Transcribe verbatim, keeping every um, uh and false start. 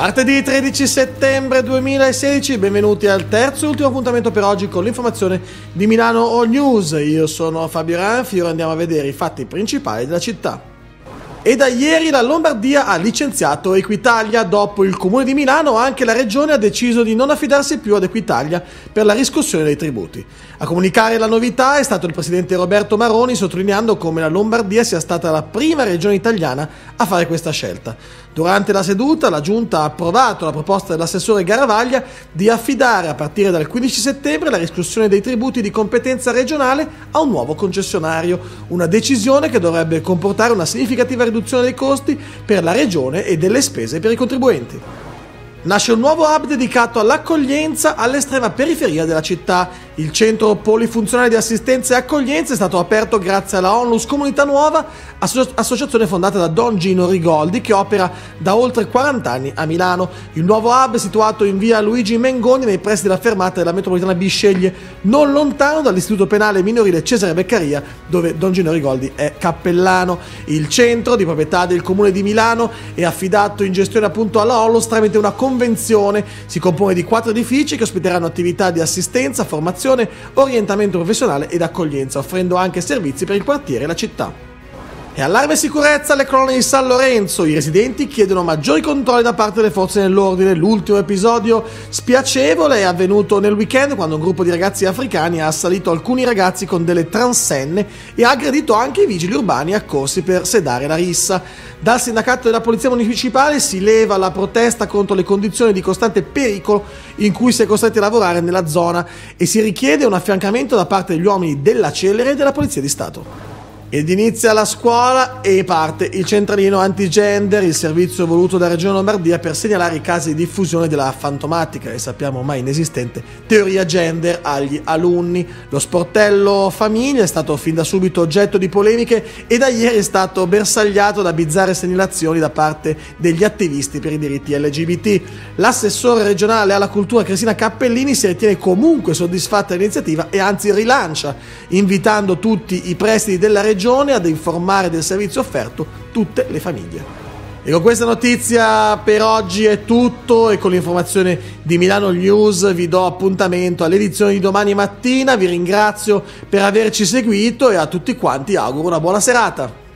Martedì tredici settembre duemilasedici, benvenuti al terzo e ultimo appuntamento per oggi con l'informazione di Milano All News. Io sono Fabio Ranfi e ora andiamo a vedere i fatti principali della città. E da ieri la Lombardia ha licenziato Equitalia. Dopo il Comune di Milano, anche la Regione ha deciso di non affidarsi più ad Equitalia per la riscossione dei tributi. A comunicare la novità è stato il presidente Roberto Maroni, sottolineando come la Lombardia sia stata la prima regione italiana a fare questa scelta. Durante la seduta la Giunta ha approvato la proposta dell'assessore Garavaglia di affidare a partire dal quindici settembre la riscossione dei tributi di competenza regionale a un nuovo concessionario, una decisione che dovrebbe comportare una significativa riduzione dei costi per la regione e delle spese per i contribuenti. Nasce un nuovo hub dedicato all'accoglienza all'estrema periferia della città. Il centro polifunzionale di assistenza e accoglienza è stato aperto grazie alla Onlus Comunità Nuova, asso- associazione fondata da Don Gino Rigoldi, che opera da oltre quaranta anni a Milano. Il nuovo hub è situato in via Luigi Mengoni, nei pressi della fermata della metropolitana Bisceglie, non lontano dall'istituto penale minorile Cesare Beccaria, dove Don Gino Rigoldi è cappellano. Il centro, di proprietà del Comune di Milano, è affidato in gestione appunto alla Onlus tramite una convenzione. Si compone di quattro edifici che ospiteranno attività di assistenza, formazione, orientamento professionale ed accoglienza, offrendo anche servizi per il quartiere e la città. E allarme sicurezza alle colonne di San Lorenzo. I residenti chiedono maggiori controlli da parte delle forze dell'ordine. L'ultimo episodio spiacevole è avvenuto nel weekend, quando un gruppo di ragazzi africani ha assalito alcuni ragazzi con delle transenne e ha aggredito anche i vigili urbani accorsi per sedare la rissa. Dal sindacato della polizia municipale si leva la protesta contro le condizioni di costante pericolo in cui si è costretti a lavorare nella zona e si richiede un affiancamento da parte degli uomini della Celere e della Polizia di Stato. Ed inizia la scuola e parte il centralino anti-gender, il servizio voluto da Regione Lombardia per segnalare i casi di diffusione della fantomatica e sappiamo ormai inesistente teoria gender agli alunni. Lo sportello famiglia è stato fin da subito oggetto di polemiche e da ieri è stato bersagliato da bizzarre segnalazioni da parte degli attivisti per i diritti L G B T. L'assessore regionale alla cultura Cristina Cappellini si ritiene comunque soddisfatta dell'iniziativa e anzi rilancia, invitando tutti i presidi della regione ad informare del servizio offerto tutte le famiglie. E con questa notizia per oggi è tutto, e con l'informazione di Milano News vi do appuntamento all'edizione di domani mattina. Vi ringrazio per averci seguito e a tutti quanti auguro una buona serata.